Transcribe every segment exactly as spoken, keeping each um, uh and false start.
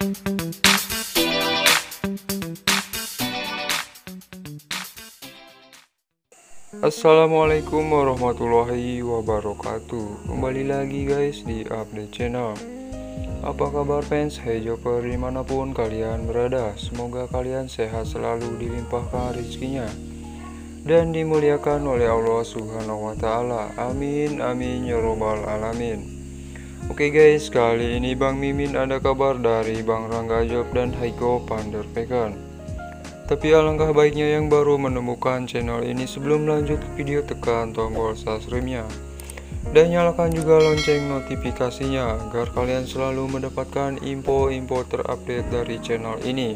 Assalamualaikum warahmatullahi wabarakatuh. Kembali lagi guys di update channel. Apa kabar fans Hijopper dimanapun kalian berada? Semoga kalian sehat selalu, dilimpahkan rezekinya dan dimuliakan oleh Allah Subhanahu wa Ta'ala. Amin amin ya robbal alamin. Oke guys, kali ini Bang Mimin ada kabar dari Bang Rangga Ajob dan Haiko Panderpeken. Tapi alangkah baiknya yang baru menemukan channel ini, sebelum lanjut ke video tekan tombol subscribe-nya dan nyalakan juga lonceng notifikasinya agar kalian selalu mendapatkan info-info terupdate dari channel ini.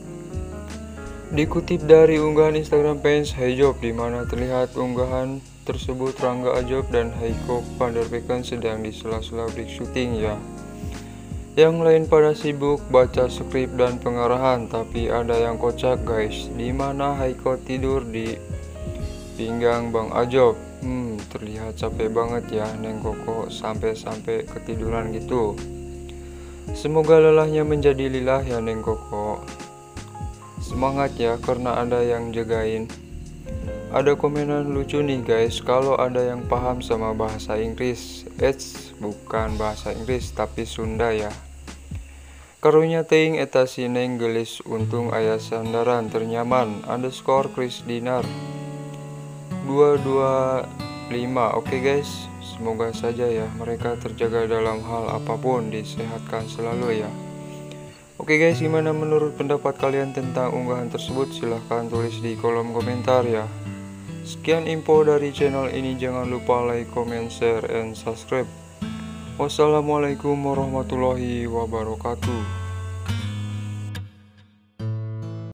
Dikutip dari unggahan Instagram fans Hajob, di mana terlihat unggahan tersebut Rangga Ajob dan Haiko Panderpeken sedang di sela-sela break syuting ya. Yang lain pada sibuk baca skrip dan pengarahan, tapi ada yang kocak guys, dimana Haiko tidur di pinggang Bang Ajob. Hmm, terlihat capek banget ya Neng Koko, sampai-sampai ketiduran gitu. Semoga lelahnya menjadi lilah ya Neng Koko. Semangat ya, karena ada yang jagain. Ada komenan lucu nih guys, kalau ada yang paham sama bahasa Inggris. Eits, bukan bahasa Inggris tapi Sunda ya. Karunya teing eta sineng gelis untung aya sandaran ternyaman underscore Chris Dinar dua dua lima. Oke guys, semoga saja ya mereka terjaga dalam hal apapun, disehatkan selalu ya. Oke guys, gimana menurut pendapat kalian tentang unggahan tersebut? Silahkan tulis di kolom komentar ya. Sekian info dari channel ini, jangan lupa like, comment, share, and subscribe. Wassalamualaikum warahmatullahi wabarakatuh.